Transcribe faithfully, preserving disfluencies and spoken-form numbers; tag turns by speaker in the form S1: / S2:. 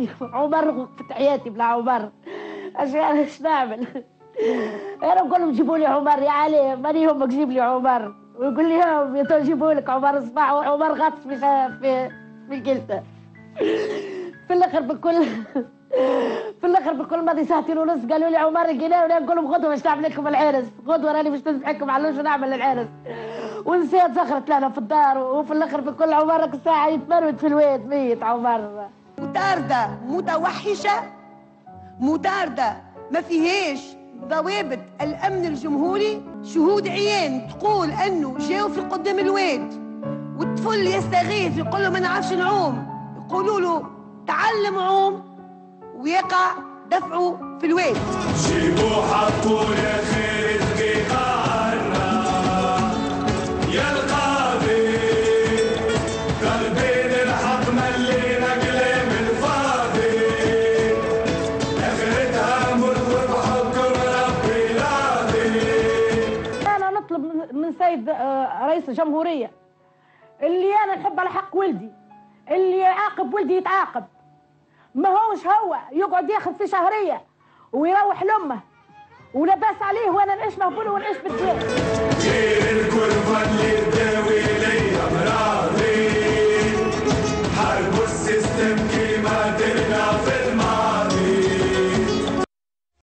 S1: حياتي عمر، وقفت حياتي بلا عمر. اش اش نعمل؟ انا نقول لهم جيبوا لي عمر يا علي، ماني همك جيب لي عمر، ويقول لي هم يجيبوا لك عمر صباح، وعمر غاطس في في في جلده. في الاخر بكل في الاخر بكل ماضي ساعتين ونص قالوا لي عمر لقيناه، وانا نقول لهم خذوا باش نعمل لكم العرس، خذوا راني باش نذبحكم على شو نعمل العرس. ونسيت زخرت لنا في الدار، وفي الاخر بكل عمرك ساعه يتمرد في الواد ميت عمر.
S2: مطاردة متوحشة، مطاردة ما فيهاش ضوابط الأمن الجمهوري، شهود عيان تقول أنه جاوا في قدام الواد والطفل يستغيث يقول له ما نعرفش نعوم، يقولوا له تعلم عوم ويقع دفعه في الواد.
S3: جيبوا حطوا يا خير دقيقة عنا يا القاضي، قلبين الحق ملينا كلام الفاضي، اخرتها موت بحكم ربي راضي.
S1: انا نطلب من سيد رئيس الجمهورية اللي انا نحب على حق ولدي، اللي يعاقب ولدي يتعاقب، ما هوش هو يقعد ياخذ في شهرية ويروح لامه ولباس عليه، وانا نعيش مهبول ونعيش بالدواء.
S3: غير الكربة اللي تداوي